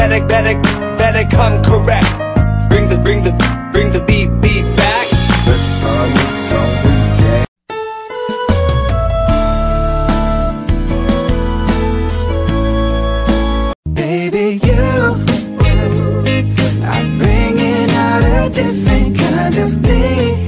better come correct. Bring the beat back. The sun is going down. Baby, you are bringing out a different kind of me.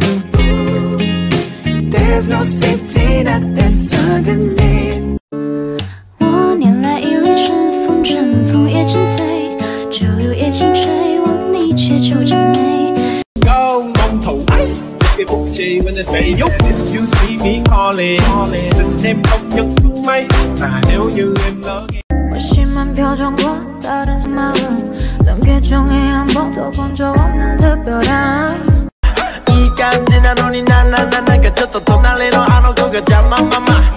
There's no safety net that's underneath. 我拈来一缕春风，春风也沉醉，这柳叶轻吹，望你却皱着眉。 高浪淘唉，嘅福氣揾隻死喐 ，If you see me calling， 身體不喐唔係，那了要em lỡ。 我心满飘撞过大的马路，冷给中一样波多光着我们的表达。 いい感じなのにな、なんかちょっと隣のあの子が邪魔ママ。